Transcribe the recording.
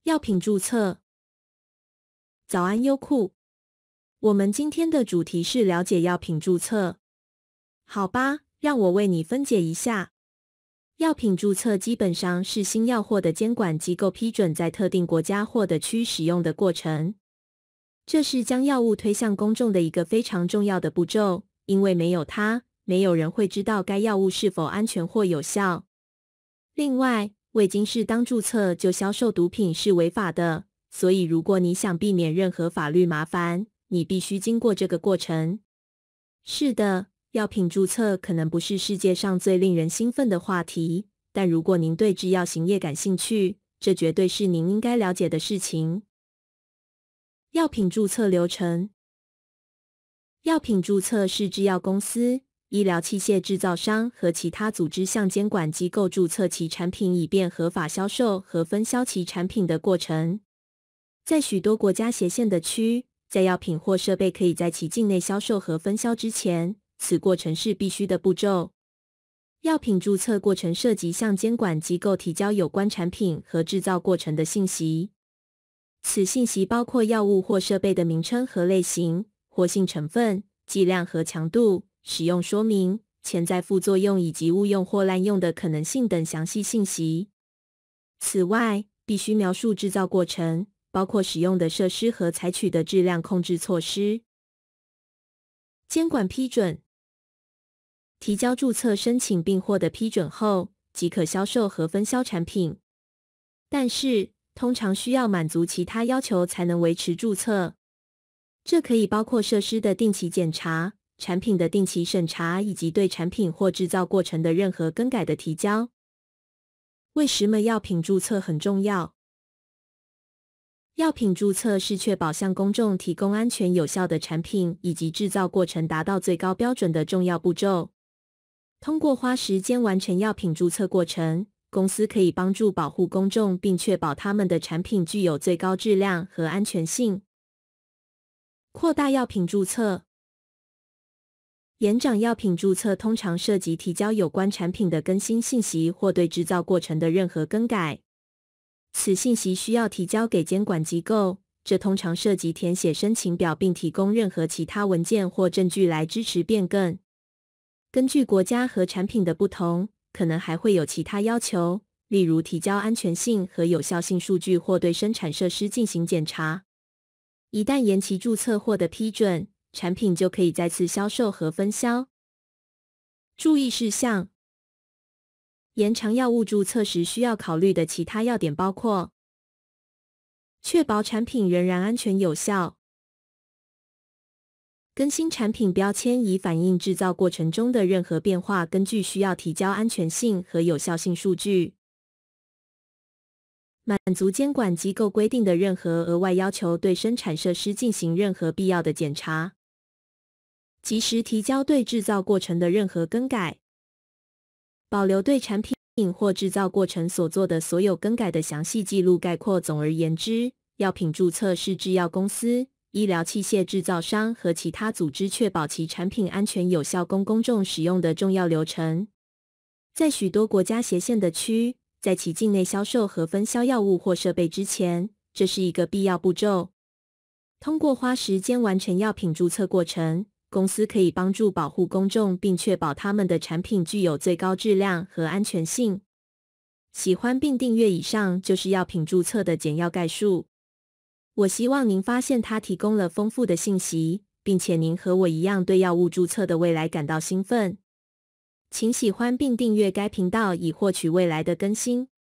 药品注册。早安优酷，我们今天的主题是了解药品注册。好吧，让我为你分解一下。药品注册基本上是新药获得监管机构批准在特定国家或地区使用的过程。这是将药物推向公众的一个非常重要的步骤，因为没有它，没有人会知道该药物是否安全或有效。另外，未经适当注册就销售毒品是违法的，所以如果你想避免任何法律麻烦，你必须经过这个过程。是的，药品注册可能不是世界上最令人兴奋的话题，但如果您对制药行业感兴趣，这绝对是您应该了解的事情。药品注册流程。药品注册是制药公司、医疗器械制造商和其他组织向监管机构注册其产品，以便合法销售和分销其产品的过程。在许多国家协限的区，在药品或设备可以在其境内销售和分销之前，此过程是必须的步骤。药品注册过程涉及向监管机构提交有关产品和制造过程的信息。此信息包括药物或设备的名称和类型、活性成分、剂量和强度、使用说明、潜在副作用以及误用或滥用的可能性等详细信息。此外，必须描述制造过程，包括使用的设施和采取的质量控制措施。监管批准。提交注册申请并获得批准后，即可销售和分销产品。但是，通常需要满足其他要求才能维持注册。这可以包括设施的定期检查、产品的定期审查以及对产品或制造过程的任何更改的提交。为什么药品注册很重要？药品注册是确保向公众提供安全有效的产品以及制造过程达到最高标准的重要步骤。通过花时间完成药品注册过程，公司可以帮助保护公众并确保他们的产品具有最高质量和安全性。扩大药品注册。延长药品注册通常涉及提交有关产品的更新信息或对制造过程的任何更改。此信息需要提交给监管机构，这通常涉及填写申请表并提供任何其他文件或证据来支持变更。根据国家和产品的不同，可能还会有其他要求，例如提交安全性和有效性数据或对生产设施进行检查。一旦延期注册获得批准，产品就可以再次销售和分销。注意事项。延长药物注册时需要考虑的其他要点包括：确保产品仍然安全有效；更新产品标签以反映制造过程中的任何变化，根据需要提交安全性和有效性数据；满足监管机构规定的任何额外要求，对生产设施进行任何必要的检查；及时提交对制造过程的任何更改；保留对产品或制造过程所做的所有更改的详细记录概括。总而言之，药品注册是制药公司、医疗器械制造商和其他组织确保其产品安全有效供公众使用的重要流程。在许多国家协限的区，在其境内销售和分销药物或设备之前，这是一个必要步骤。通过花时间完成药品注册过程，公司可以帮助保护公众并确保他们的产品具有最高质量和安全性。喜欢并订阅以上就是药品注册的简要概述。我希望您发现它提供了丰富的信息，并且您和我一样对药物注册的未来感到兴奋。请喜欢并订阅该频道以获取未来的更新。